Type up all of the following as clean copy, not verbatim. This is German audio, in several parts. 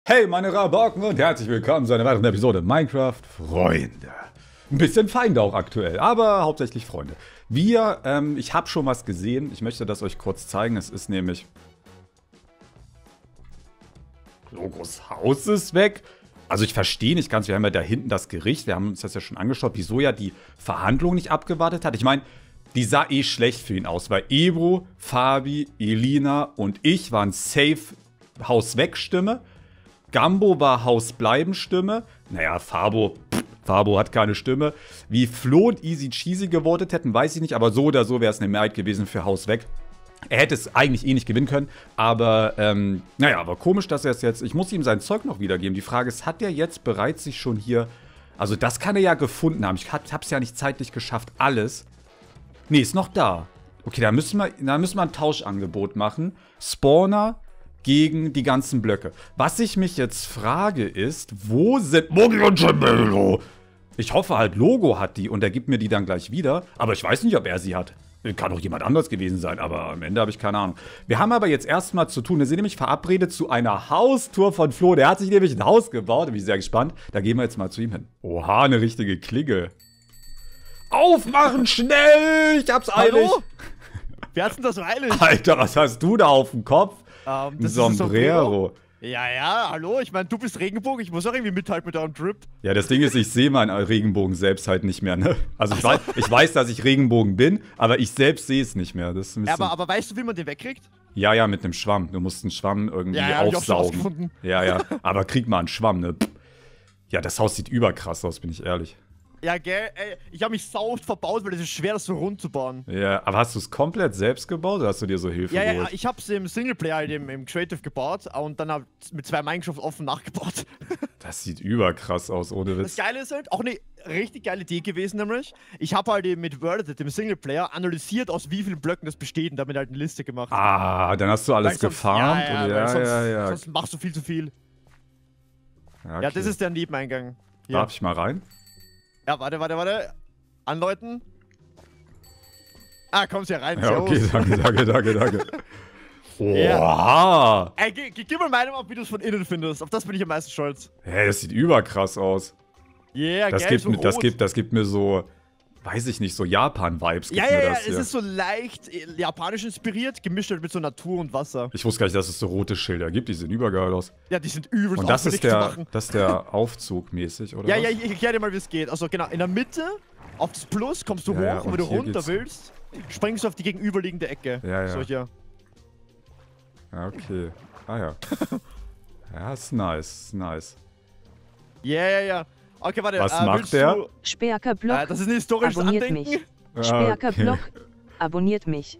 Hey meine Rabauken und herzlich willkommen zu einer weiteren Episode Minecraft Freunde. Ein bisschen Feinde auch aktuell, aber hauptsächlich Freunde. Ich habe schon was gesehen, ich möchte das euch kurz zeigen, es ist nämlich... Logos Haus ist weg. Also ich verstehe nicht ganz, wir haben ja da hinten das Gericht, wir haben uns das ja schon angeschaut, wieso ja die Verhandlung nicht abgewartet hat. Ich meine, die sah eh schlecht für ihn aus, weil Ebro, Fabi, Elina und ich waren safe Haus weg Stimme. Gambo war Haus bleiben Stimme. Naja, Fabo hat keine Stimme. Wie Flo und Easy Cheesy gewotet hätten, weiß ich nicht. Aber so oder so wäre es eine Mehrheit gewesen für Haus weg. Er hätte es eigentlich eh nicht gewinnen können. Aber, naja, aber komisch, dass er es jetzt... Ich muss ihm sein Zeug noch wiedergeben. Die Frage ist, hat er jetzt bereits sich schon hier... Also das kann er ja gefunden haben. Ich hab's ja nicht zeitlich geschafft, alles. Nee, ist noch da. Okay, da müssen wir ein Tauschangebot machen. Spawner... gegen die ganzen Blöcke. Was ich mich jetzt frage ist, wo sind Mogi und Gemello? Ich hoffe halt, Logo hat die und er gibt mir die dann gleich wieder. Aber ich weiß nicht, ob er sie hat. Kann auch jemand anders gewesen sein, aber am Ende habe ich keine Ahnung. Wir haben aber jetzt erstmal zu tun, wir sind nämlich verabredet zu einer Haustour von Flo. Der hat sich nämlich ein Haus gebaut, da bin ich sehr gespannt. Da gehen wir jetzt mal zu ihm hin. Oha, eine richtige Klingel. Aufmachen, schnell! Ich hab's eilig. Hallo? Wer hat's denn das so eilig? Alter, was hast du da auf dem Kopf? Das ein Sombrero. Ja, hallo, ich meine, du bist Regenbogen, ich muss auch irgendwie mithalten mit deinem Drip. Ja, das Ding ist, ich sehe meinen Regenbogen selbst halt nicht mehr, ne? Also ich weiß, dass ich Regenbogen bin, aber ich selbst sehe es nicht mehr. Das ist ein bisschen... aber weißt du, wie man den wegkriegt? Ja, mit einem Schwamm. Du musst einen Schwamm irgendwie aufsaugen. Ja, aber krieg mal einen Schwamm, ne? Ja, das Haus sieht überkrass aus, bin ich ehrlich. Ja, gell, ey, ich habe mich sau oft verbaut, weil es ist schwer, das so rund zu bauen. Ja, aber hast du es komplett selbst gebaut oder hast du dir so Hilfe geholt? Ja, ich hab's im Singleplayer halt im Creative gebaut und dann hab mit 2 Minecraft offen nachgebaut. Das sieht überkrass aus, ohne Witz. Das Geile ist halt, auch eine richtig geile Idee gewesen nämlich. Ich habe halt mit Worded, dem Singleplayer, analysiert, aus wie vielen Blöcken das besteht und damit halt eine Liste gemacht. Ah, dann hast du alles gefarmt? Ja. Sonst machst du viel zu viel. Okay. Ja, das ist der Nebeneingang. Hier. Darf ich mal rein? Ja, warte. Anläuten. Ah, kommst ja rein. Ja, okay, danke. Ja. Oha! Ey, gib mal meine ab, wie du es von innen findest. Auf das bin ich am meisten stolz. Hey, das sieht überkrass aus. Yeah, das gibt mir so, weiß ich nicht, so Japan-Vibes. Ja, es ist so leicht japanisch inspiriert, gemischt halt mit so Natur und Wasser. Ich wusste gar nicht, dass es so rote Schilder gibt, die sehen übergeil aus. Ja, die sind übelst und das ist der Aufzug mäßig, oder? Ja, ich erkläre dir mal, wie es geht. Also genau, in der Mitte, auf das Plus, kommst du hoch und wenn du runter willst, springst du auf die gegenüberliegende Ecke. Ja. So hier. Ja, okay. Ah ja. Ja, ist nice. Ja. Okay, warte. Was macht der? Sperker Block. Das ist ein historisches Abonniert Andenken. mich. Sperker Block. Abonniert mich.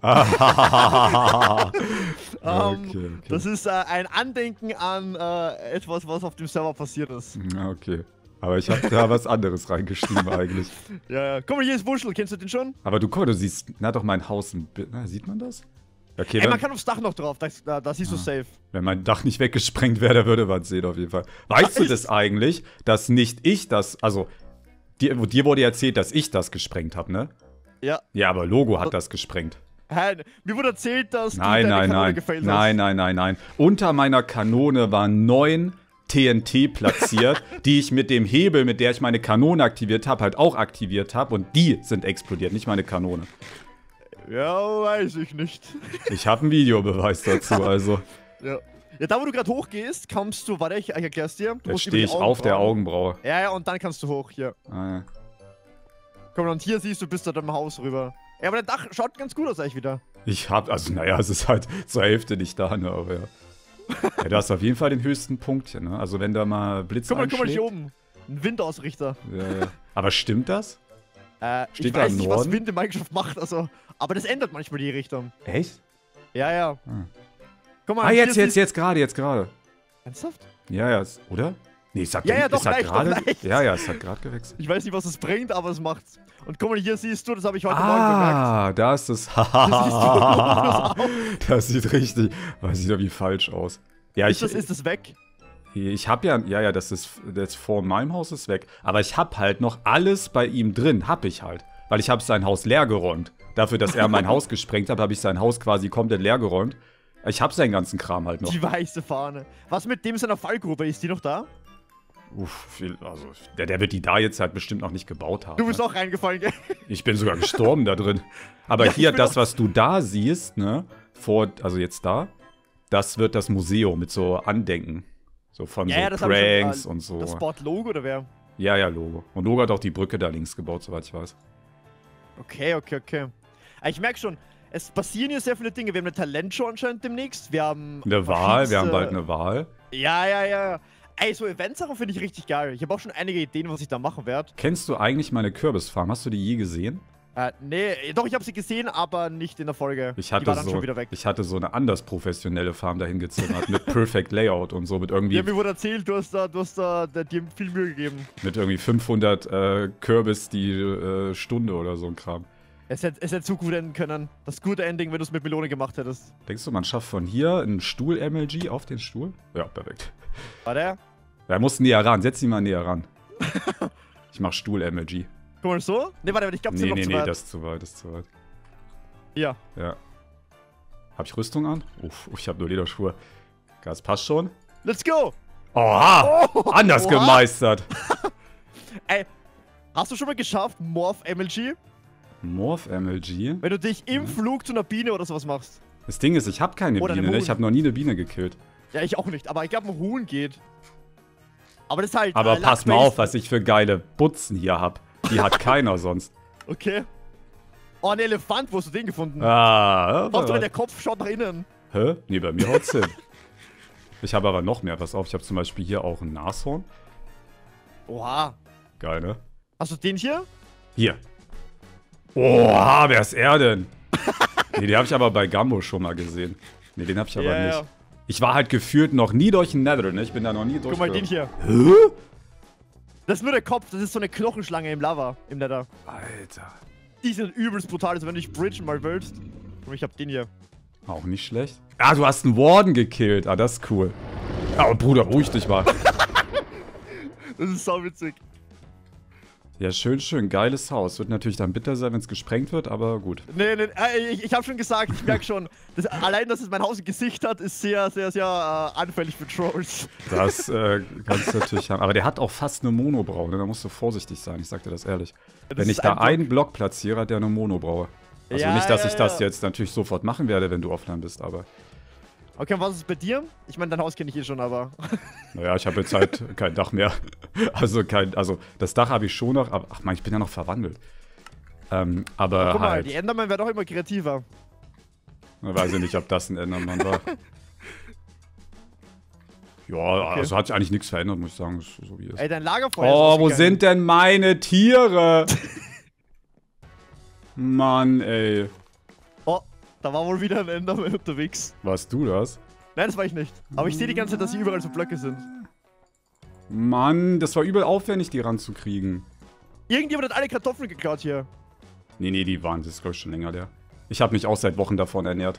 Okay. Das ist ein Andenken an etwas, was auf dem Server passiert ist. Okay. Aber ich habe da was anderes reingeschrieben eigentlich. Ja. Guck mal, hier ist Wuschel. Kennst du den schon? Aber guck mal, du siehst, doch mein Haus ein bisschen. Sieht man das? Okay, Ey, man kann aufs Dach noch drauf, da siehst du safe. Wenn mein Dach nicht weggesprengt wäre, würde man es sehen auf jeden Fall. Weißt du das eigentlich, dass nicht ich das, also dir wurde erzählt, dass ich das gesprengt habe, ne? Ja. Ja, aber Logo hat das gesprengt. Hä? Mir wurde erzählt, dass du deine Kanone gefailt hast. Nein. Unter meiner Kanone waren 9 TNT platziert, die ich mit dem Hebel, mit der ich meine Kanone aktiviert habe, halt auch aktiviert habe und die sind explodiert, nicht meine Kanone. Ja, weiß ich nicht. Ich habe einen Videobeweis dazu, also. Ja, da wo du gerade hochgehst, kommst du, warte, ich erklär's dir. Jetzt stehe ich auf der Augenbraue. Ja, und dann kannst du hoch, hier. Ah, ja. Komm, und hier siehst du bis zu deinem Haus rüber. Ja, aber dein Dach schaut ganz gut aus eigentlich wieder. Es ist halt zur Hälfte nicht da, ne, aber ja. Ja, du hast auf jeden Fall den höchsten Punkt hier, ne? Also wenn da mal Blitz einschlägt. Guck mal hier oben. Ein Windausrichter. Ja. Aber stimmt das? Ich weiß nicht, was Wind in Minecraft macht, also. Aber das ändert manchmal die Richtung. Echt? Ja. Guck mal, jetzt gerade. Ernsthaft? Ja, oder? Nee, es hat gerade. Ja, es hat gerade gewechselt. Ich weiß nicht, was es bringt, aber es macht's. Und guck mal, hier siehst du, das habe ich heute Morgen bemerkt. Ah, da ist es. Das sieht richtig. Das sieht irgendwie falsch aus. Ja, ist das weg? Ich hab das vor meinem Haus ist weg. Aber ich hab halt noch alles bei ihm drin, hab ich halt. Weil ich hab sein Haus leer geräumt. Dafür, dass er mein Haus gesprengt hat, habe ich sein Haus quasi komplett leer geräumt. Ich hab seinen ganzen Kram halt noch. Die weiße Fahne. Was mit dem seiner Fallgrube? Ist die noch da? Uff, also der wird die da jetzt halt bestimmt noch nicht gebaut haben. Du bist ne? auch reingefallen, gell? Ich bin sogar gestorben da drin. Aber Ja, hier, ich bin das, auch- was du da siehst, ne, also jetzt da, das wird das Museum mit so Andenken. So von so das hab ich schon, Pranks und so. Das Sport-Logo oder wer? Ja, ja, Logo. Und Logo hat auch die Brücke da links gebaut, soweit ich weiß. Okay. Ich merke schon, es passieren hier sehr viele Dinge. Wir haben eine Talentshow anscheinend demnächst. Wir haben. Eine Wahl, wir haben verschiedenste- bald eine Wahl. Ja. Ey, so Eventsachen finde ich richtig geil. Ich habe auch schon einige Ideen, was ich da machen werde. Kennst du eigentlich meine Kürbisfarm? Hast du die je gesehen? Nee, doch, ich habe sie gesehen, aber nicht in der Folge. Ich Die war hatte, dann schon wieder weg. ich hatte so eine anders professionelle Farm dahin gezimmert, mit Perfect Layout und so, mit irgendwie, Ja, mir wurde erzählt, du hast dir viel Mühe gegeben. mit irgendwie 500 Kürbis die Stunde oder so ein Kram. Es hätte so gut enden können. Das gute Ending, wenn du es mit Melone gemacht hättest. Denkst du, man schafft von hier einen Stuhl-MLG auf den Stuhl? Ja, perfekt. War der? Er muss näher ran, setz ihn mal näher ran. Ich mach Stuhl-MLG. Guck mal so? Nee, warte, ich glaube, es ist noch zu weit. Das ist zu weit, das ist zu weit. Ja. Ja. Hab ich Rüstung an? Uff, ich hab nur Lederschuhe. Das passt schon. Let's go! Oha! Anders oha. gemeistert. Ey, hast du schon mal geschafft, Morph MLG? Morph MLG. Wenn du dich im Flug zu einer Biene oder sowas machst. Das Ding ist, ich hab keine Oder eine Biene, ne? Huhn. Ich hab noch nie eine Biene gekillt. Ja, ich auch nicht, aber ich glaube, ein Huhn geht. Aber das ist halt. Aber pass mal Luck-based. auf, was ich für geile Butzen hier hab. Die hat keiner sonst. Okay. Oh, ein Elefant, wo hast du den gefunden? Ah, Hauptsache, der Kopf schaut nach innen. Hä? Nee, bei mir haut's hin. Ich habe aber noch mehr. Pass auf, ich habe zum Beispiel hier auch ein Nashorn. Oha. Geil, ne? Hast du den hier? Hier. Oha, wer ist er denn? Nee, den habe ich aber bei Gambo schon mal gesehen. Nee, den habe ich aber Ja, nicht. ja. Ich war halt gefühlt noch nie durch den Nether, ne? Ich bin da noch nie durch. Guck mal, den hier. Hä? Das ist nur der Kopf, das ist so eine Knochenschlange im Lava, im Nether. Alter. Die sind übelst brutal, also wenn du dich bridgen mal willst. Und ich hab den hier. Auch nicht schlecht. Ah, du hast einen Warden gekillt. Ah, das ist cool. Ja, und Bruder, ruhig dich mal. Das ist sau witzig. Ja, schön, schön. Geiles Haus. Wird natürlich dann bitter sein, wenn es gesprengt wird, aber gut. Nee, ich hab schon gesagt, ich merk schon, allein, dass es mein Haus ein Gesicht hat, ist sehr anfällig für Trolls. Das kannst du natürlich haben. Aber der hat auch fast eine Monobraue, ne? Da musst du vorsichtig sein, ich sag dir das ehrlich. Das Wenn ist ich da ein einen Block platziere, hat der eine Monobraue. Also Ja, nicht, dass ja, ich das ja. jetzt natürlich sofort machen werde, wenn du offline bist, aber... Okay, und was ist bei dir? Ich meine, dein Haus kenne ich eh schon, aber. Naja, ich habe jetzt halt kein Dach mehr. Also das Dach habe ich schon noch, aber ach man, ich bin ja noch verwandelt. Aber Guck mal, halt, die Enderman werden doch immer kreativer. weiß ich nicht, ob das ein Endermann war. Ja, also hat sich eigentlich nichts verändert, muss ich sagen, ist so wie es ist. Ey, dein Lagerfeuer Oh, ist wo ausgegangen. sind denn meine Tiere? Mann, ey. Oh, da war wohl wieder ein Enderman unterwegs. Warst du das? Nein, das war ich nicht. Aber ich sehe die ganze Zeit, dass hier überall so Blöcke sind. Mann, das war übel aufwendig, die ranzukriegen. Irgendjemand hat alle Kartoffeln geklaut hier. Nee, die waren, das ist glaube ich schon länger der. Ich habe mich auch seit Wochen davon ernährt.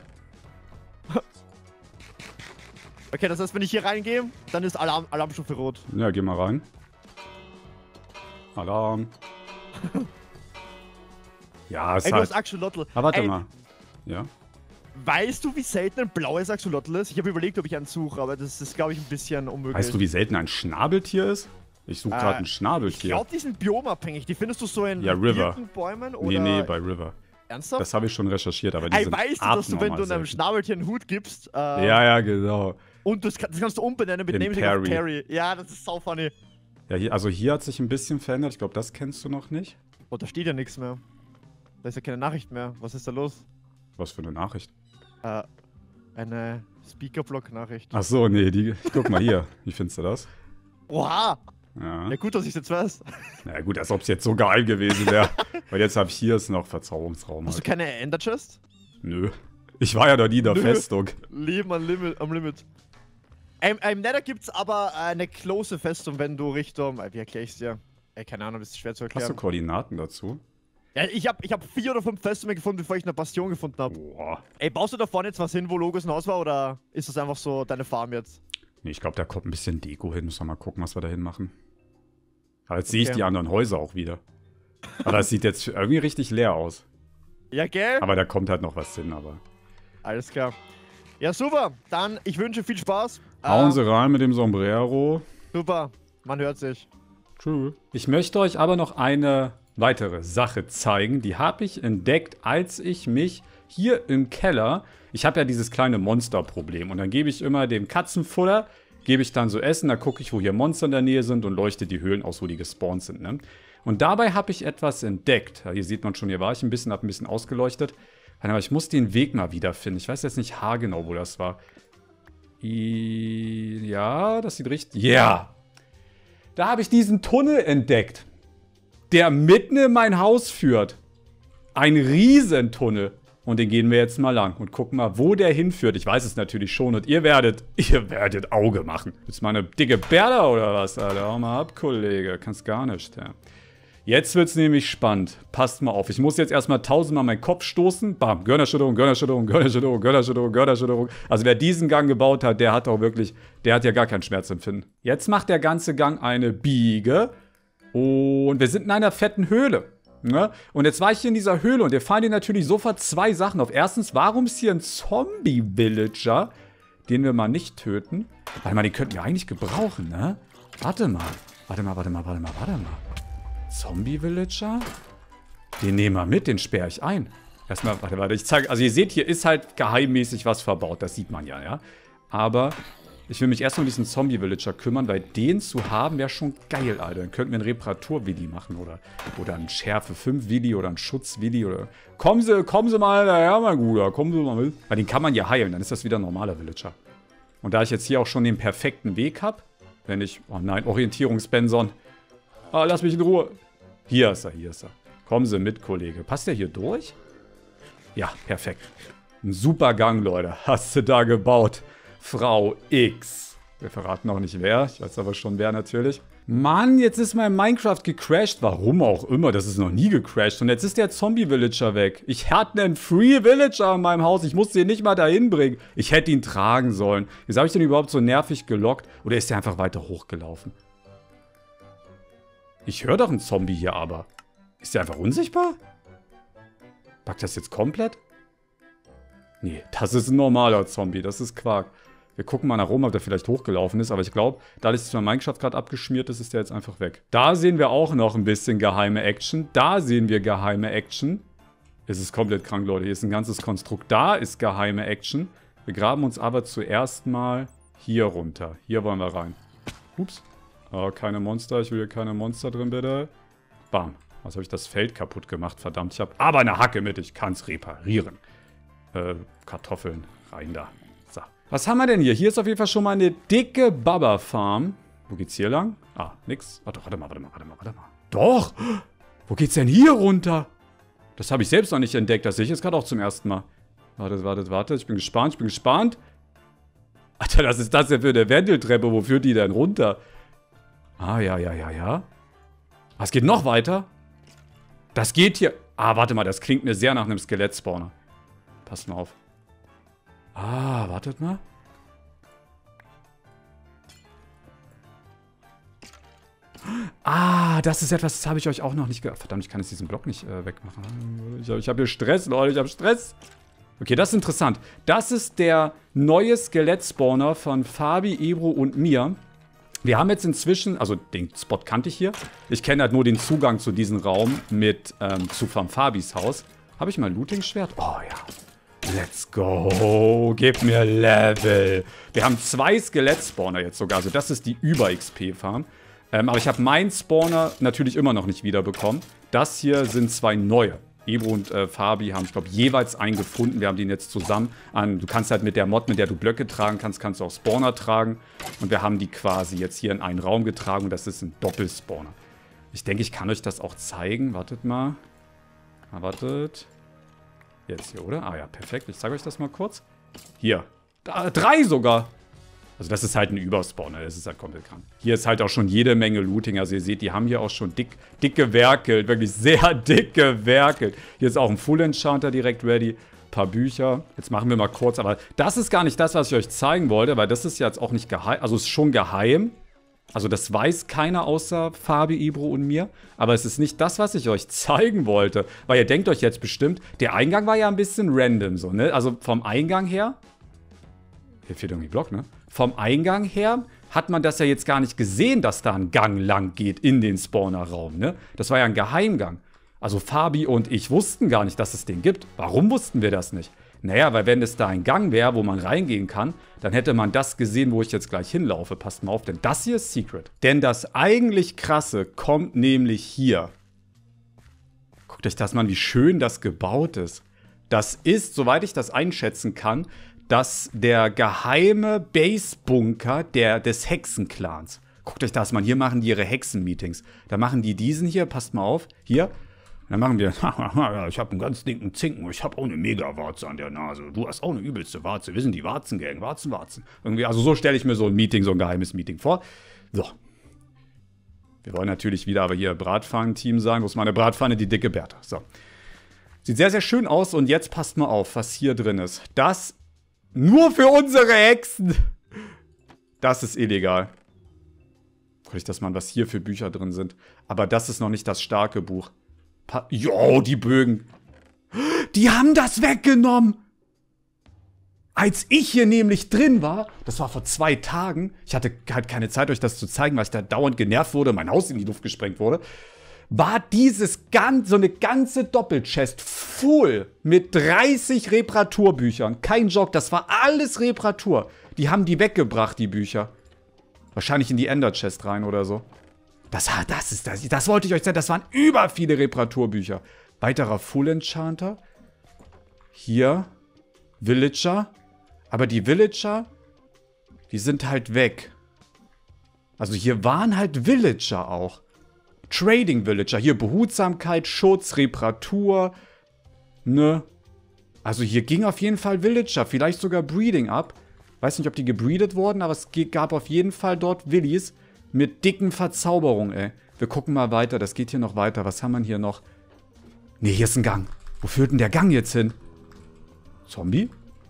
Okay, das heißt, wenn ich hier reingehe, dann ist Alarmstufe rot. Ja, geh mal rein. Alarm. Ja, es Ey, ist du hast halt... Axolotl. Aber warte Ey, mal. Ja? Weißt du, wie selten ein blaues Axolotl ist? Ich habe überlegt, ob ich einen suche, aber das ist, glaube ich, ein bisschen unmöglich. Weißt du, wie selten ein Schnabeltier ist? Ich suche gerade ein Ich Schnabeltier. glaube, die sind biomabhängig. Die findest du so in Ja, River. Bäumen oder... Nee, bei River. Ernsthaft? Das habe ich schon recherchiert, aber die Ey, sind weißt du, dass du, wenn du abnormal einem selten. Schnabeltier einen Hut gibst, Ja, genau. und das kannst du umbenennen mit In Namesake auf Perry. Perry. Ja, das ist sau funny. Ja, hier hat sich ein bisschen verändert. Ich glaube, das kennst du noch nicht. Oh, da steht ja nichts mehr. Da ist ja keine Nachricht mehr. Was ist da los? Was für eine Nachricht? Eine Speaker-Block-Nachricht. Ach so, nee, guck mal hier. Wie findest du das? Oha! Ja. Ja, gut, dass ich jetzt weiß. Na gut, als ob es jetzt so geil gewesen wäre. Weil jetzt habe ich hier ist noch Verzauberungsraum. Hast du Halt. keine Ender-Chest? Nö. Ich war ja noch nie in der Nö. Festung. Leben am Limit. Im Nether gibt's aber eine close Festung, wenn du Richtung. Wie erkläre ich's dir? Ey, keine Ahnung, das ist schwer zu Hast du erklären. Koordinaten dazu? Ja, ich hab 4 oder 5 Festungen gefunden, bevor ich eine Bastion gefunden habe. Boah. Ey, baust du da vorne jetzt was hin, wo Logos ein Haus war, oder ist das einfach so deine Farm jetzt? Nee, ich glaube, da kommt ein bisschen Deko hin. Müssen wir mal gucken, was wir da hin machen. Aber jetzt sehe ich Okay. die anderen Häuser auch wieder. Aber das sieht jetzt irgendwie richtig leer aus. Ja, gell? Aber da kommt halt noch was hin, aber... Alles klar. Ja, super. Dann, ich wünsche viel Spaß. Hauen Sie rein mit dem Sombrero. Super. Man hört sich. Tschüss. Ich möchte euch aber noch eine weitere Sache zeigen. Die habe ich entdeckt, als ich mich hier im Keller... Ich habe ja dieses kleine Monsterproblem. Und dann gebe ich immer dem Katzenfutter, gebe ich dann so Essen. Da gucke ich, wo hier Monster in der Nähe sind und leuchte die Höhlen aus, wo die gespawnt sind. Ne? Und dabei habe ich etwas entdeckt. Ja, hier sieht man schon, hier war ich ein bisschen, habe ein bisschen ausgeleuchtet. Aber ich muss den Weg mal wiederfinden. Ich weiß jetzt nicht haargenau, wo das war. Ja, das sieht richtig... Ja! Da habe ich diesen Tunnel entdeckt, der mitten in mein Haus führt. Ein Riesentunnel. Und den gehen wir jetzt mal lang und gucken mal, wo der hinführt. Ich weiß es natürlich schon und ihr werdet Auge machen. Willst du mal eine dicke Berda oder was, Alter? Hau mal ab, Kollege. Kannst gar nicht, ja. Jetzt wird's nämlich spannend. Passt mal auf. Ich muss jetzt erstmal 1000-mal meinen Kopf stoßen. Bam. Gehirnerschütterung, Gehirnerschütterung, Gehirnerschütterung, Gehirnerschütterung, Gehirnerschütterung. Also wer diesen Gang gebaut hat, der hat auch wirklich, der hat ja gar kein Schmerzempfinden. Jetzt macht der ganze Gang eine Biege. Und wir sind in einer fetten Höhle. Ne? Und jetzt war ich hier in dieser Höhle und dir fallen dir natürlich sofort zwei Sachen auf. Erstens, warum ist hier ein Zombie-Villager, den wir mal nicht töten? Warte mal, den könnten wir eigentlich gebrauchen, ne? Warte mal. Zombie-Villager? Den nehmen wir mit, den sperre ich ein. Erstmal, warte, ich zeige, also ihr seht, hier ist halt geheimmäßig was verbaut, das sieht man ja, ja. Aber ich will mich erst um diesen Zombie-Villager kümmern, weil den zu haben wäre schon geil, Alter. Dann könnten wir einen Reparatur-Willi machen oder einen Schärfe-5-Willi oder einen Schutz-Willi oder... Kommen Sie mal daher, mein Guter, kommen Sie mal mit. Weil den kann man ja heilen, dann ist das wieder ein normaler Villager. Und da ich jetzt hier auch schon den perfekten Weg habe, wenn ich... Oh nein, Orientierungsbenson. Ah, lass mich in Ruhe. Hier ist er, hier ist er. Kommen Sie mit, Kollege. Passt der hier durch? Ja, perfekt. Ein super Gang, Leute. Hast du da gebaut. Frau X. Wir verraten auch nicht wer. Ich weiß aber schon wer natürlich. Mann, jetzt ist mein Minecraft gecrashed. Warum auch immer. Das ist noch nie gecrashed. Und jetzt ist der Zombie-Villager weg. Ich hatte einen Free-Villager in meinem Haus. Ich musste ihn nicht mal dahin bringen. Ich hätte ihn tragen sollen. Wieso habe ich den überhaupt so nervig gelockt? Oder ist der einfach weiter hochgelaufen? Ich höre doch einen Zombie hier aber. Ist der einfach unsichtbar? Packt das jetzt komplett? Nee, das ist ein normaler Zombie. Das ist Quark. Wir gucken mal nach oben, ob der vielleicht hochgelaufen ist. Aber ich glaube, dadurch, dass mein Minecraft gerade abgeschmiert ist, ist der jetzt einfach weg. Da sehen wir auch noch ein bisschen geheime Action. Da sehen wir geheime Action. Es ist komplett krank, Leute. Hier ist ein ganzes Konstrukt. Da ist geheime Action. Wir graben uns aber zuerst mal hier runter. Hier wollen wir rein. Ups. Oh, keine Monster. Ich will hier keine Monster drin, bitte. Bam. Was habe ich das Feld kaputt gemacht? Verdammt, ich habe aber eine Hacke mit. Ich kann es reparieren. Kartoffeln. Rein da. So. Was haben wir denn hier? Hier ist auf jeden Fall schon mal eine dicke Baba-Farm. Wo geht's hier lang? Ah, nix. Warte mal. Doch! Wo geht's denn hier runter? Das habe ich selbst noch nicht entdeckt. Das sehe ich jetzt gerade auch zum ersten Mal. Warte. Ich bin gespannt. Alter, was ist das denn für eine Wendeltreppe? Wo führt die denn runter? Ah, ja. Was geht noch weiter? Das geht hier... Ah, warte mal, das klingt mir sehr nach einem Skelett-Spawner. Passt mal auf. Ah, wartet mal. Ah, das ist etwas, das habe ich euch auch noch nicht gesagt. Verdammt, ich kann jetzt diesen Block nicht wegmachen. Ich habe hier Stress, Leute, ich habe Stress. Okay, das ist interessant. Das ist der neue Skelett-Spawner von Fabi, Ebro und mir. Wir haben jetzt inzwischen, also den Spot kannte ich hier. Ich kenne halt nur den Zugang zu diesem Raum zu Fabis Haus. Habe ich mal ein Looting-Schwert? Oh ja. Let's go. Gib mir Level. Wir haben 2 Skelett-Spawner jetzt sogar. Also das ist die Über-XP-Farm. Aber ich habe meinen Spawner natürlich immer noch nicht wiederbekommen. Das hier sind 2 neue. Ebro und Fabi haben, ich glaube, jeweils einen gefunden. Wir haben den jetzt zusammen du kannst halt mit der Mod, mit der du Blöcke tragen kannst, kannst du auch Spawner tragen. Und wir haben die quasi jetzt hier in einen Raum getragen und das ist ein Doppelspawner. Ich denke, ich kann euch das auch zeigen. Wartet mal. Wartet. Jetzt hier, oder? Ah ja, perfekt. Ich zeige euch das mal kurz. Hier. 3 sogar. Also das ist halt ein Überspawner, das ist halt komplett krank. Hier ist halt auch schon jede Menge Looting. Also ihr seht, die haben hier auch schon dick gewerkelt. Wirklich sehr dick gewerkelt. Hier ist auch ein Full Enchanter direkt ready. Ein paar Bücher. Jetzt machen wir mal kurz. Aber das ist gar nicht das, was ich euch zeigen wollte. Weil das ist jetzt auch nicht geheim. Also es ist schon geheim. Also das weiß keiner außer Fabi, Ebro und mir. Aber es ist nicht das, was ich euch zeigen wollte. Weil ihr denkt euch jetzt bestimmt, der Eingang war ja ein bisschen random so, ne? Also vom Eingang her Hier fehlt irgendwie Block, ne? Vom Eingang her hat man das ja jetzt gar nicht gesehen, dass da ein Gang lang geht in den Spawner-Raum, ne? Das war ja ein Geheimgang. Also Fabi und ich wussten gar nicht, dass es den gibt. Warum wussten wir das nicht? Naja, weil wenn es da ein Gang wäre, wo man reingehen kann, dann hätte man das gesehen, wo ich jetzt gleich hinlaufe. Passt mal auf, denn das hier ist Secret. Denn das eigentlich Krasse kommt nämlich hier. Guckt euch das mal an, wie schön das gebaut ist. Das ist, soweit ich das einschätzen kann, der geheime Base-Bunker des Hexenclans. Guckt euch das mal an, hier machen die ihre Hexen-Meetings. Da machen die diesen hier, passt mal auf, hier. Dann machen wir, ich habe einen ganz dicken Zinken, ich habe auch eine Mega-Warze an der Nase. Du hast auch eine übelste Warze. Wir sind die Warzengang, Warzen. Irgendwie, also so stelle ich mir so ein Meeting, so ein geheimes Meeting vor. So. Wir wollen natürlich wieder aber hier Bratpfannen-Team sein. Wo ist meine Bratpfanne? Die dicke Bertha. So. Sieht sehr, sehr schön aus und jetzt passt mal auf, was hier drin ist. Das nur für unsere Hexen. Das ist illegal. Guck ich das mal an, was hier für Bücher drin sind. Aber das ist noch nicht das starke Buch. Jo, die Bögen. Die haben das weggenommen. Als ich hier nämlich drin war, das war vor 2 Tagen, ich hatte halt keine Zeit, euch das zu zeigen, weil ich da dauernd genervt wurde, mein Haus in die Luft gesprengt wurde, war so eine ganze Doppelchest voll mit 30 Reparaturbüchern. Kein Joke, das war alles Reparatur. Die haben die weggebracht, die Bücher. Wahrscheinlich in die Ender-Chest rein oder so. Das wollte ich euch sagen. Das waren über viele Reparaturbücher. Weiterer Full Enchanter. Hier. Villager. Aber die Villager, die sind halt weg. Also hier waren halt Villager auch. Trading Villager. Hier Behutsamkeit, Schutz, Reparatur. Ne? Also hier ging auf jeden Fall Villager. Vielleicht sogar Breeding ab. Weiß nicht, ob die gebreedet wurden, aber es gab auf jeden Fall dort Willis. Mit dicken Verzauberungen, ey. Wir gucken mal weiter. Das geht hier noch weiter. Was haben wir hier noch? Ne, hier ist ein Gang. Wo führt denn der Gang jetzt hin? Zombie?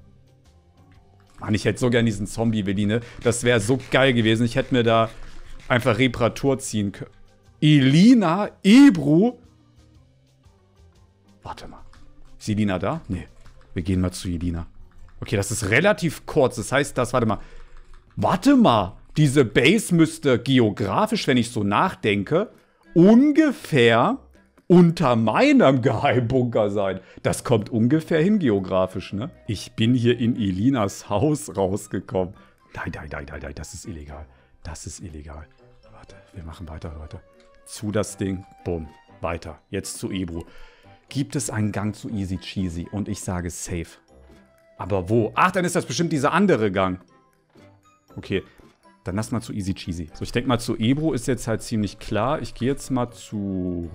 Mann, ich hätte so gern diesen Zombie-Willi, ne? Das wäre so geil gewesen. Ich hätte mir da einfach Reparatur ziehen können. Elina? Ebru? Warte mal. Ist Elina da? Nee. Wir gehen mal zu Elina. Okay, das ist relativ kurz. Das heißt, warte mal. Warte mal. Diese Base müsste geografisch, wenn ich so nachdenke, ungefähr unter meinem Geheimbunker sein. Das kommt ungefähr hin geografisch, ne? Ich bin hier in Elinas Haus rausgekommen. Nein, das ist illegal. Das ist illegal. Warte, wir machen weiter, Leute. Zu das Ding. Bumm. Weiter. Jetzt zu Ebru. Gibt es einen Gang zu Easy Cheesy? Und ich sage safe. Aber wo? Ach, dann ist das bestimmt dieser andere Gang. Okay. Dann lass mal zu Easy Cheesy. So, ich denke mal, zu Ebru ist jetzt halt ziemlich klar. Ich gehe jetzt mal zu...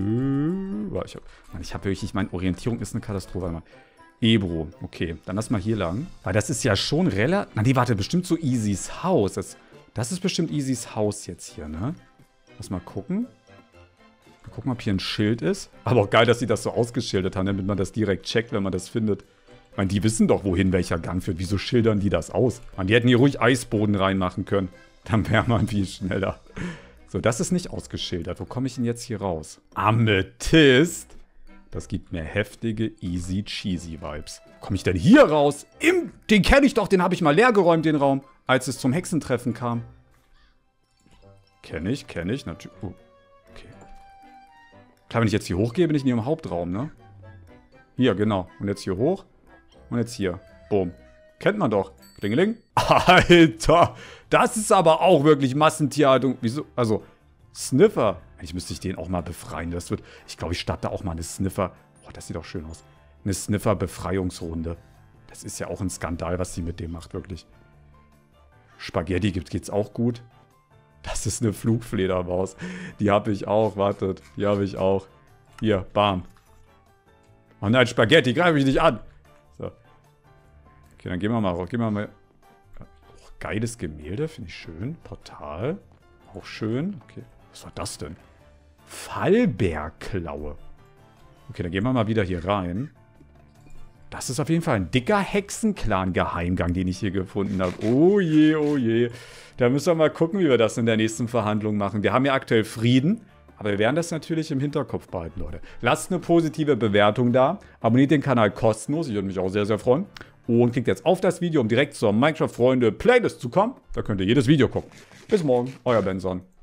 Ich habe wirklich... Meine Orientierung ist eine Katastrophe. Warte mal. Ebru. Okay, dann lass mal hier lang. Weil das ist ja schon relativ... Na, nee, warte, bestimmt zu Easys Haus. Das ist bestimmt Easys Haus jetzt hier, ne? Lass mal gucken. Mal gucken, ob hier ein Schild ist. Aber auch geil, dass sie das so ausgeschildert haben, damit man das direkt checkt, wenn man das findet. Ich meine, die wissen doch, wohin welcher Gang führt. Wieso schildern die das aus? Man, die hätten hier ruhig Eisboden reinmachen können. Dann wäre man viel schneller. So, das ist nicht ausgeschildert. Wo komme ich denn jetzt hier raus? Amethyst? Das gibt mir heftige Easy Cheesy Vibes. Komme ich denn hier raus? Den kenne ich doch, den habe ich mal leer geräumt, den Raum, als es zum Hexentreffen kam. Kenne ich, natürlich. Oh, okay. Klar, wenn ich jetzt hier hochgehe, bin ich in ihrem Hauptraum, ne? Hier, genau. Und jetzt hier hoch. Und jetzt hier. Boom. Kennt man doch. Klingeling. Alter. Das ist aber auch wirklich Massentierhaltung. Wieso? Also, Sniffer. Eigentlich müsste ich den auch mal befreien. Ich glaube, ich starte da auch mal eine Sniffer. Oh, das sieht doch schön aus. Eine Sniffer-Befreiungsrunde. Das ist ja auch ein Skandal, was sie mit dem macht, wirklich. Spaghetti geht's auch gut. Das ist eine Flugfledermaus. Die habe ich auch. Wartet. Die habe ich auch. Hier, bam. Oh nein, Spaghetti, greif mich nicht an. So. Okay, dann gehen wir mal raus. Oh, geiles Gemälde, finde ich schön. Portal. Auch schön. Okay. Was war das denn? Fallbärklaue. Okay, dann gehen wir mal wieder hier rein. Das ist auf jeden Fall ein dicker Hexenclan-Geheimgang, den ich hier gefunden habe. Oh je, oh je. Da müssen wir mal gucken, wie wir das in der nächsten Verhandlung machen. Wir haben ja aktuell Frieden, aber wir werden das natürlich im Hinterkopf behalten, Leute. Lasst eine positive Bewertung da. Abonniert den Kanal kostenlos. Ich würde mich auch sehr, sehr freuen. und klickt jetzt auf das Video, um direkt zur Minecraft-Freunde-Playlist zu kommen. Da könnt ihr jedes Video gucken. Bis morgen, euer Benson.